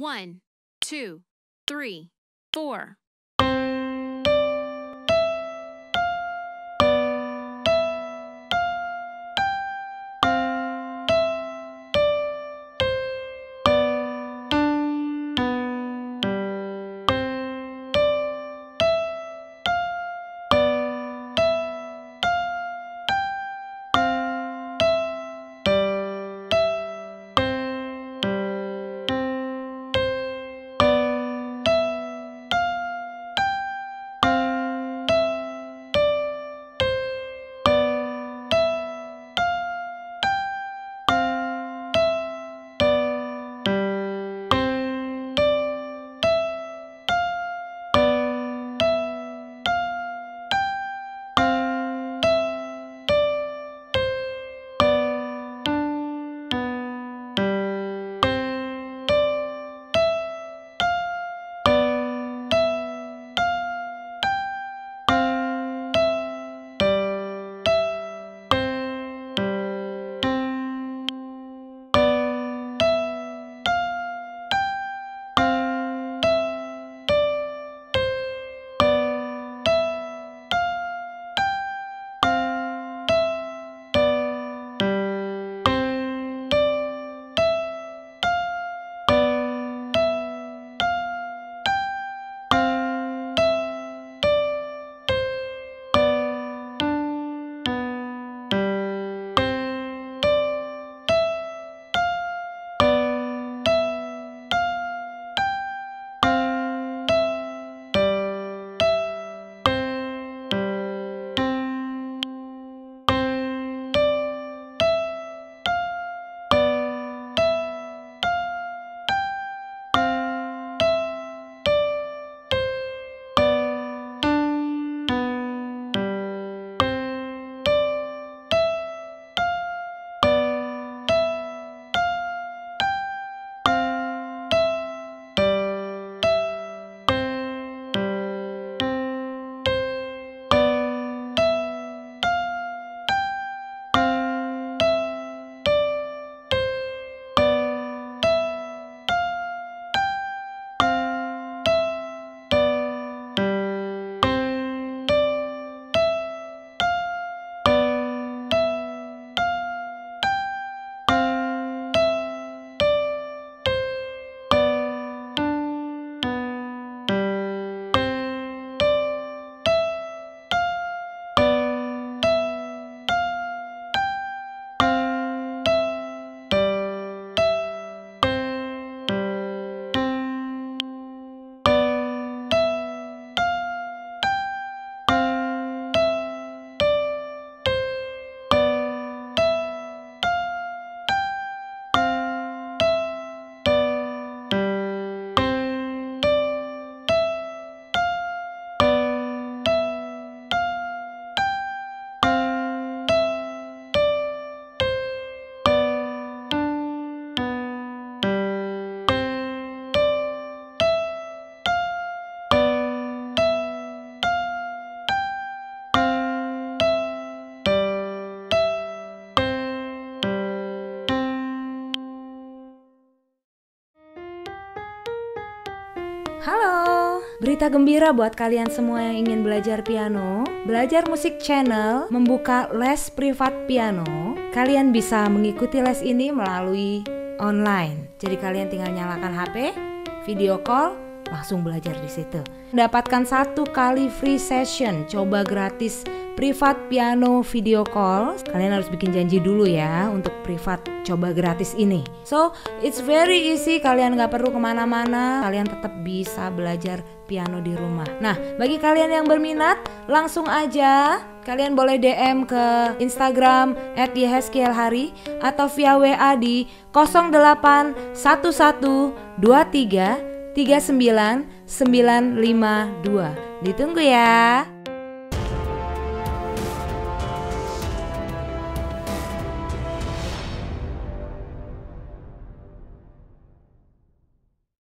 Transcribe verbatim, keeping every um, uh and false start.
One, two, three, four. Halo, berita gembira buat kalian semua yang ingin belajar piano. Belajar Musik Channel membuka les privat piano. Kalian bisa mengikuti les ini melalui online. Jadi kalian tinggal nyalakan H P, video call, langsung belajar di situ. Dapatkan satu kali free session, coba gratis privat piano video call. Kalian harus bikin janji dulu ya untuk privat coba gratis ini. So it's very easy, kalian gak perlu kemana-mana, kalian tetap bisa belajar piano di rumah. Nah, bagi kalian yang berminat, langsung aja kalian boleh D M ke Instagram et yehezkielhari atau via W A di nol delapan satu satu dua tiga tiga sembilan sembilan lima dua. Ditunggu ya.